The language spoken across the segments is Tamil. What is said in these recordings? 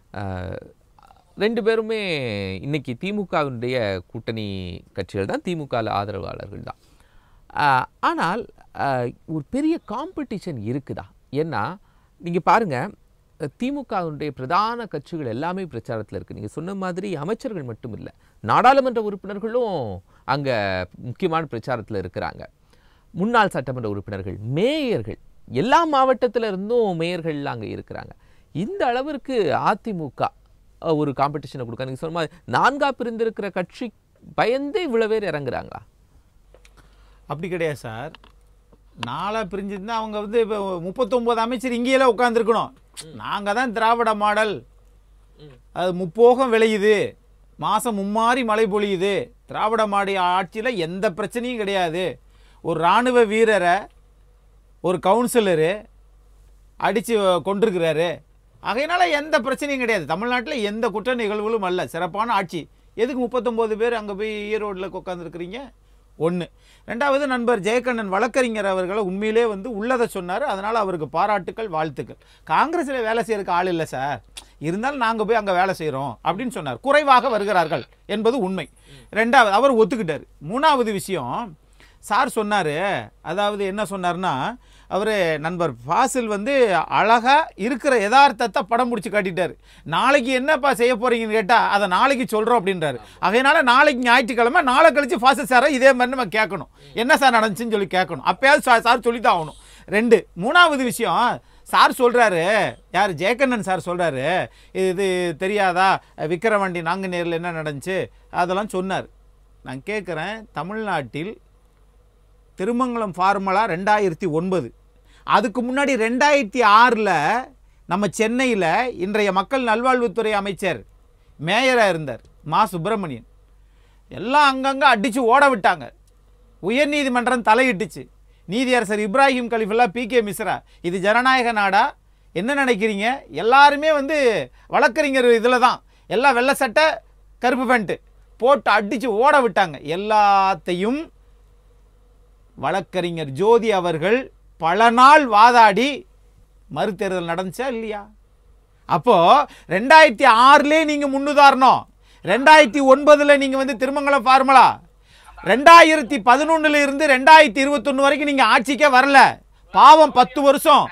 2 பேருமே இன்னைக்கு திமுகவினுடைய கூட்டணி கட்சிகள் தான், திமுக ஆதரவாளர்கள் தான். ஆனால் ஒரு பெரிய காம்படிஷன் இருக்குதா? ஏன்னா நீங்கள் பாருங்கள், திமுகவினுடைய பிரதான கட்சிகள் எல்லாமே பிரச்சாரத்தில் இருக்குது. நீங்கள் சொன்ன மாதிரி அமைச்சர்கள் மட்டும் இல்லை, நாடாளுமன்ற உறுப்பினர்களும் அங்கே முக்கியமான பிரச்சாரத்தில் இருக்கிறாங்க. முன்னாள் சட்டமன்ற உறுப்பினர்கள், மேயர்கள், எல்லா மாவட்டத்தில் இருந்தும் மேயர்கள்லாம் அங்கே இருக்கிறாங்க. இந்த அளவிற்கு அதிமுக ஒரு காம்படிஷனை கொடுக்க, நீங்கள் சொன்ன மாதிரி 4ஆக பிரிந்திருக்கிற கட்சி பயந்தே இவ்வளோ பேர் இறங்குறாங்களா? அப்படி கிடையாது சார். 4ஆக பிரிஞ்சிருந்தா அவங்க வந்து இப்போ 39 அமைச்சர் இங்கேயெல்லாம் உட்காந்துருக்கணும். நாங்கள் தான் திராவிட மாடல், அது முப்போகம் விளையுது, மாதம் மும்மாறி மழை பொழியுது, திராவிட மாடி ஆட்சியில் எந்த பிரச்சனையும் கிடையாது, ஒரு இராணுவ வீரரை ஒரு கவுன்சிலரு அடித்து கொண்டிருக்கிறாரு, ஆகையினால எந்த பிரச்சனையும் கிடையாது, தமிழ்நாட்டில் எந்த குற்ற நிகழ்வுகளும் அல்ல, சிறப்பான ஆட்சி. எதுக்கு 39 பேர் அங்கே போய் ஈரோட்டில் உட்காந்துருக்குறீங்க? ஒன்று. ரெண்டாவது, நண்பர் ஜெயக்கண்ணன் வழக்கறிஞர் அவர்களை உண்மையிலே வந்து உள்ளதை சொன்னார். அதனால் அவருக்கு பாராட்டுக்கள், வாழ்த்துக்கள். காங்கிரஸில் வேலை செய்யறதுக்கு ஆள் இல்லை சார், இருந்தாலும் நாங்கள் போய் அங்கே வேலை செய்கிறோம் அப்படின்னு சொன்னார். குறைவாக வருகிறார்கள் என்பது உண்மை. ரெண்டாவது, அவர் ஒத்துக்கிட்டார். மூணாவது விஷயம், சார் சொன்னார், அதாவது என்ன சொன்னார்னா, அவர் நண்பர் ஃபாசில் வந்து அழகாக இருக்கிற யதார்த்தத்தை படம் முடிச்சு காட்டிட்டார். நாளைக்கு என்னப்பா செய்ய போகிறீங்கன்னு கேட்டால் அதை நாளைக்கு சொல்கிறோம் அப்படின்றாரு. அதனால் நாளைக்கு ஞாயிற்றுக்கிழமை, நாளை கழித்து ஃபாசில் சாரை இதே மாதிரி நம்ம கேட்கணும், என்ன சார் நடந்துச்சுன்னு சொல்லி கேட்கணும். அப்போயாவது சார் சொல்லி தான் ஆகணும். 2. மூணாவது விஷயம், சார் சொல்கிறாரு, யார், ஜெயக்கண்ணன் சார் சொல்கிறாரு, இது தெரியாதா விக்கிரவாண்டி நாங்குநேரில் என்ன நடந்துச்சு அதெல்லாம் சொன்னார். நான் கேட்குறேன், தமிழ்நாட்டில் திருமங்கலம் ஃபார்முலா 2009, அதுக்கு முன்னாடி 2006 நம்ம சென்னையில் இன்றைய மக்கள் நல்வாழ்வுத்துறை அமைச்சர் மேயராக இருந்தார் மா சுப்பிரமணியன். எல்லாம் அங்கங்கே அடித்து ஓட விட்டாங்க, உயர்நீதிமன்றம் தலையிட்டுச்சு. நீதியரசர் இப்ராஹிம் கலிஃபுல்லா, PK மிஸ்ரா, இது ஜனநாயக நாடா? என்ன நினைக்கிறீங்க? எல்லாருமே வந்து வழக்கறிஞர் இதில் தான், எல்லாம் வெள்ளை சட்டை கருப்பு பேண்ட்டு போட்டு அடித்து ஓட விட்டாங்க. எல்லாத்தையும் வழக்கறிஞர் ஜோதி அவர்கள் பல நாள் வாதாடி மறுதேர்தல் நடந்துச்சா இல்லையா? அப்போ 2006 நீங்க முன்னுதாரணம், 2009 நீங்க வந்து திருமங்கலம் ஃபார்முலா, 2011 இருந்து 2021 வரைக்கும் நீங்க ஆட்சிக்கே வரல, பாவம் 10 வருஷம்.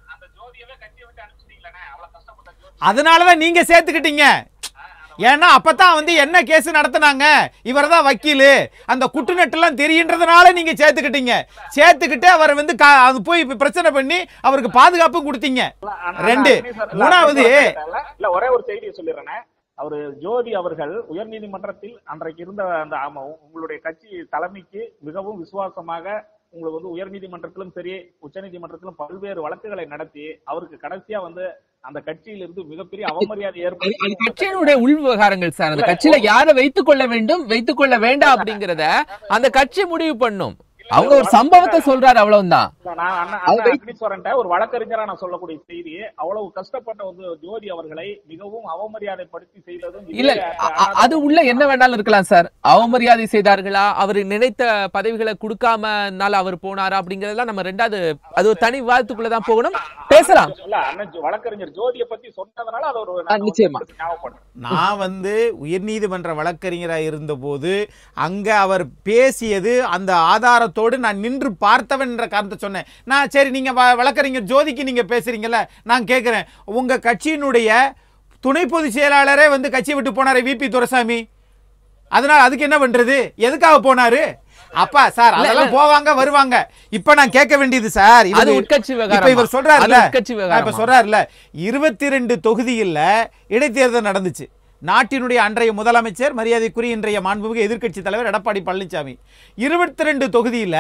அதனாலதான் நீங்க சேர்த்துக்கிட்டீங்க. ஏன்னா அப்பதான் வந்து என்ன கேஸ் நடத்தினாங்க, இவர் தான் வக்கீல், அந்த குட்டுநட்டெல்லாம் தெரியுன்றதுனால நீங்க சேர்த்துக்கிட்டு அவர் வந்து அது போய் பிரச்சனை பண்ணி அவருக்கு பாதுகாப்பு கொடுத்தீங்க. 2. மூணாவது, ஒரே ஒரு செய்தியை சொல்லிடுறேன். அவரு ஜோதி அவர்கள் உயர்நீதிமன்றத்தில் அன்றைக்கு இருந்த அந்த உங்களுடைய கட்சி தலைமைக்கு மிகவும் விசுவாசமாக உங்களுக்கு வந்து உயர்நீதிமன்றத்திலும் சரி உச்சநீதிமன்றத்திலும் பல்வேறு வழக்குகளை நடத்தி அவருக்கு கடைசியா வந்து அந்த கட்சியில இருந்து மிகப்பெரிய அவமரியாதை ஏற்படுத்தி, கட்சியினுடைய உள் விவகாரங்கள் சார், அந்த கட்சியில யாரை வைத்துக் கொள்ள வேண்டும் வைத்துக் கொள்ள வேண்டாம் அப்படிங்கறத அந்த கட்சி முடிவு பண்ணும். அவங்க ஒரு சம்பவத்தை சொல்றாரு, அவ்வளவுதான். ஒரு வழக்கறிஞரா நான் சொல்லக்கூடிய செய்தி, அவ்வளவு கஷ்டப்பட்ட வந்து ஜோதி அவர்களை மிகவும் அவமரியாதைப்படுத்தி செய்ததும் இல்ல, அது உள்ள என்ன வேணாலும் இருக்கலாம் சார். அவமரியாதை செய்தார்களா, அவர் நினைத்த பதவிகளை கொடுக்காமனால அவர் போனாரா அப்படிங்கறதெல்லாம் நம்ம ரெண்டாவது, அது ஒரு தனி விவாதத்துக்குள்ளதான் போகணும், பேசலாம். வழக்கறிஞர் ஜோதியை பத்தி சொன்னதுனால அது ஒரு நிச்சயமா. நான் வந்து உயர்நீதிமன்ற வழக்கறிஞராக இருந்த போது அங்க அவர் பேசியது அந்த ஆதாரத்தோடு நான் நின்று பார்த்தவன் என்ற காரணத்தை சொன்னேன். நான் சரி, நீங்க வழக்கறிஞர் ஜோதிக்கு நீங்க பேசுறீங்கல்ல, நான் கேட்கிறேன், உங்க கட்சியினுடைய துணை பொதுச் செயலாளரே வந்து கட்சியை விட்டு போனாரு, VP துரைசாமி, அதனால அதுக்கு என்ன பண்றது, எதுக்காக போனாரு? அப்பா சார் அதெல்லாம் போவாங்க வருவாங்க. இப்ப நான் கேட்க வேண்டியது சார், இவர் சொல்றாருல்ல, இப்ப சொல்றாருல்ல 22 தொகுதியில் இடைத்தேர்தல் நடந்துச்சு. நாட்டினுடைய அன்றைய முதலமைச்சர் மரியாதைக்குரிய இன்றைய மாண்புமிகு எதிர்க்கட்சி தலைவர் எடப்பாடி பழனிசாமி 22 தொகுதியில்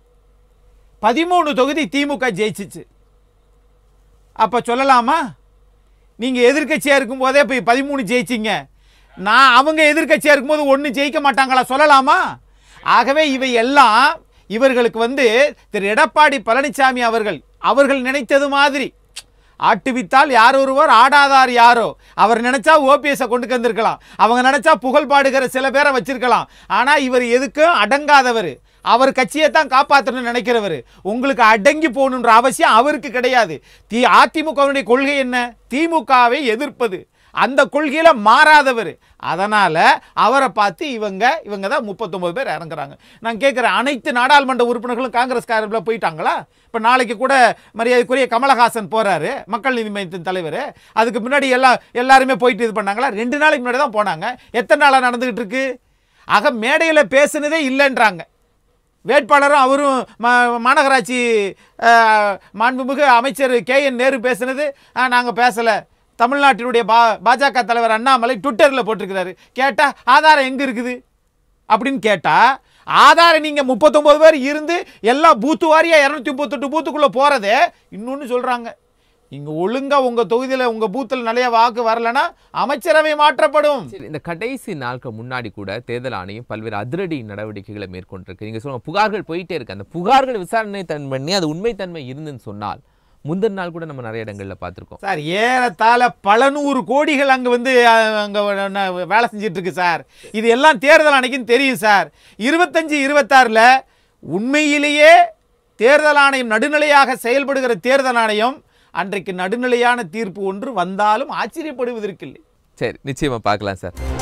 13 தொகுதி திமுக ஜெயிச்சிச்சு. அப்ப சொல்லலாமா, நீங்க எதிர்க்கட்சியா இருக்கும் போதே போய் 13 ஜெயிச்சிங்க, நான் அவங்க எதிர்க்கட்சியா இருக்கும்போது 1 ஜெயிக்க மாட்டாங்களா சொல்லலாமா? ஆகவே இவை எல்லாம் இவர்களுக்கு வந்து திரு எடப்பாடி பழனிசாமி அவர்கள் நினைத்தது மாதிரி ஆட்டுவித்தால் யார் ஒருவர் ஆடாதார் யாரோ, அவர் நினைச்சா ஓபிஎஸ் கொண்டு வந்திருக்கலாம், அவங்க நினைச்சா புகழ் பாடுகிற சில பேரை வச்சிருக்கலாம். ஆனா இவர் எதுக்கும் அடங்காதவர், அவர் கட்சியை தான் காப்பாற்றணும்னு நினைக்கிறவர். உங்களுக்கு அடங்கி போகணுன்ற அவசியம் அவருக்கு கிடையாது. அதிமுகவினுடைய கொள்கை என்ன? திமுகவை எதிர்ப்பது. அந்த கொள்கையில மாறாதவர். அதனால அவரை பார்த்து இவங்க தான் 39 பேர் இறங்குறாங்க. நான் கேட்குறேன், அனைத்து நாடாளுமன்ற உறுப்பினர்களும் காங்கிரஸ்காரர்கள் போயிட்டாங்களா? இப்போ நாளைக்கு கூட மரியாதைக்குரிய கமலஹாசன் போறாரு, மக்கள் நீதி மையத்தின் தலைவர். அதுக்கு முன்னாடி எல்லாருமே போயிட்டு இது பண்ணாங்களா? 2 நாளைக்கு முன்னாடி தான் போனாங்க. எத்தனை நாளாக நடந்துகிட்டு இருக்கு? ஆக மேடையில் பேசுனதே இல்லைன்றாங்க. வேட்பாளரும் அவரும் மாநகராட்சி மாண்புமிகு அமைச்சர் KN நேரு பேசுனது நாங்கள் பேசலை. தமிழ்நாட்டினுடைய பாஜக தலைவர் அண்ணாமலை ட்விட்டரில் போட்டிருக்கிறாரு. கேட்டால் ஆதாரம் எங்கே இருக்குது அப்படின்னு கேட்டால், ஆதாரம் நீங்கள் 39 பேர் இருந்து எல்லா பூத்து வாரியாக 238 பூத்துக்குள்ளே போகிறதே. இன்னொன்று சொல்கிறாங்க, இங்கே ஒழுங்காக உங்கள் தொகுதியில் உங்கள் பூத்தில் நிறைய வாக்கு வரலன்னா அமைச்சரவை மாற்றப்படும். இந்த கடைசி நாளுக்கு முன்னாடி கூட தேர்தல் ஆணையம் பல்வேறு அதிரடி நடவடிக்கைகளை மேற்கொண்டிருக்கு. நீங்கள் சொல்லுங்கள், புகார்கள் போயிட்டே இருக்கு. அந்த புகார்கள் விசாரணை பண்ணி அது உண்மைத்தன்மை இருந்துன்னு சொன்னால் முந்தின நாள் கூட நம்ம நிறைய இடங்களில் பார்த்துருக்கோம் சார். ஏறத்தாழ பல 100 கோடிகள் அங்கே அங்கே வேலை செஞ்சிட்டு இருக்கு சார். இது எல்லாம் தேர்தல் ஆணைக்குன்னு தெரியும் சார். 25-26 உண்மையிலேயே தேர்தல் ஆணையம் நடுநிலையாக செயல்படுகிற தேர்தல் ஆணையம் அன்றைக்கு நடுநிலையான தீர்ப்பு ஒன்று வந்தாலும் ஆச்சரியப்படுவதற்கில்லை. சரி, நிச்சயமா பார்க்கலாம் சார்.